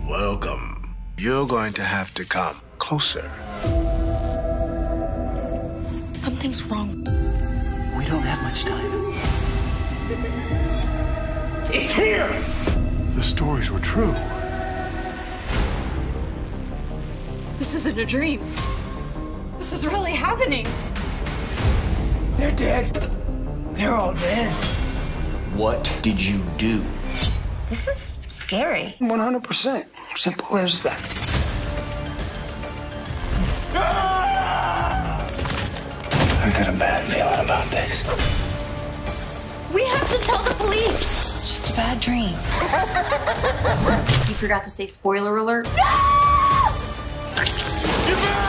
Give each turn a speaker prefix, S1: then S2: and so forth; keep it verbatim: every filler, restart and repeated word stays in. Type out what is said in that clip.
S1: Welcome. You're going to have to come closer.
S2: Something's wrong.
S3: We don't have much time.
S1: It's here!
S4: The stories were true.
S2: This isn't a dream. This is really happening.
S3: They're dead. They're all dead.
S5: What did you do?
S2: This is scary.
S3: one hundred percent. Simple as that. I got a bad feeling about this.
S2: We have to tell the police. It's just a bad dream. You forgot to say spoiler alert. No!